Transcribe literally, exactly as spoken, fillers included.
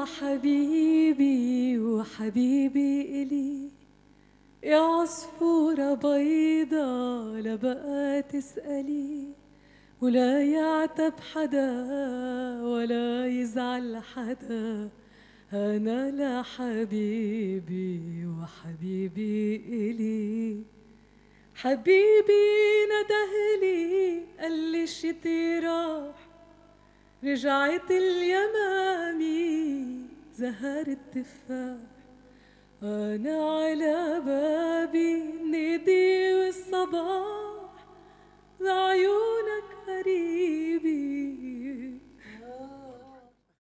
حبيبي وحبيبي إلي، يا عصفورة بيضة لا بقى تسألي، ولا يعتب حدا ولا يزعل حدا، أنا لحبيبي وحبيبي إلي. حبيبي ندهلي قالي الشتي راح، رجعت اليمامي زهر التفاح، أنا على بابي نادي والصباح، بعيونك قريبي